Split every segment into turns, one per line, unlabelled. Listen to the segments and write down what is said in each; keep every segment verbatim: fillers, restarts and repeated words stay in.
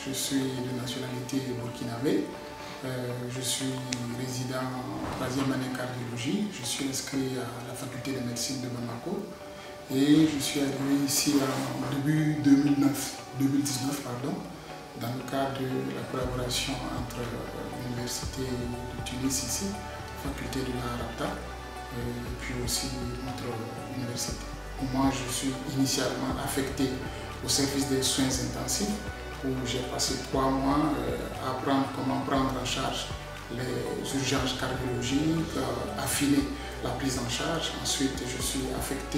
je suis de nationalité burkinabé. Euh, je suis résident en troisième année cardiologie. Je suis inscrit à la faculté de médecine de Bamako. Et je suis arrivé ici en début deux mille dix-neuf, pardon, dans le cadre de la collaboration entre l'Université de Tunis ici, la faculté de la Rapta, et puis aussi notre université. Moi, je suis initialement affecté au service des soins intensifs, où j'ai passé trois mois à apprendre comment prendre en charge les urgences cardiologiques, à affiner la prise en charge. Ensuite, je suis affecté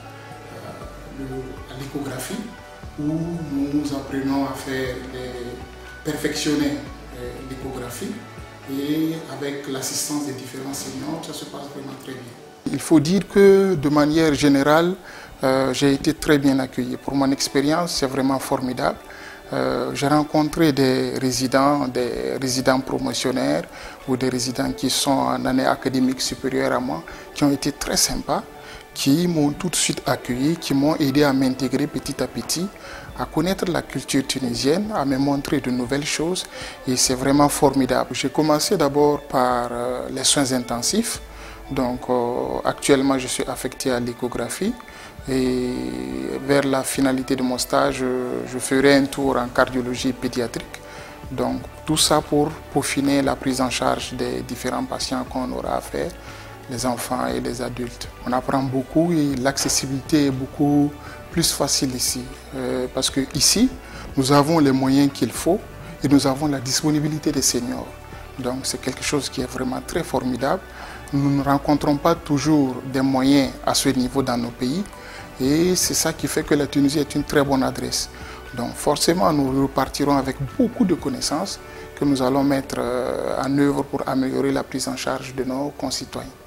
à, à l'échographie, où nous apprenons à faire les, perfectionner l'échographie, et avec l'assistance des différents seniors, ça se passe vraiment très bien. Il faut dire que de manière générale, euh, j'ai été très bien accueilli. Pour mon expérience, c'est vraiment formidable. Euh, j'ai rencontré des résidents, des résidents promotionnaires ou des résidents qui sont en année académique supérieure à moi, qui ont été très sympas, qui m'ont tout de suite accueilli, qui m'ont aidé à m'intégrer petit à petit, à connaître la culture tunisienne, à me montrer de nouvelles choses, et c'est vraiment formidable. J'ai commencé d'abord par euh, les soins intensifs. Donc euh, actuellement je suis affecté à l'échographie, et vers la finalité de mon stage je, je ferai un tour en cardiologie pédiatrique. Donc tout ça pour peaufiner la prise en charge des différents patients qu'on aura à faire, les enfants et les adultes. On apprend beaucoup et l'accessibilité est beaucoup plus facile ici, euh, parce que ici nous avons les moyens qu'il faut et nous avons la disponibilité des seniors. Donc c'est quelque chose qui est vraiment très formidable. Nous ne rencontrons pas toujours des moyens à ce niveau dans nos pays, et c'est ça qui fait que la Tunisie est une très bonne adresse. Donc forcément nous repartirons avec beaucoup de connaissances que nous allons mettre en œuvre pour améliorer la prise en charge de nos concitoyens.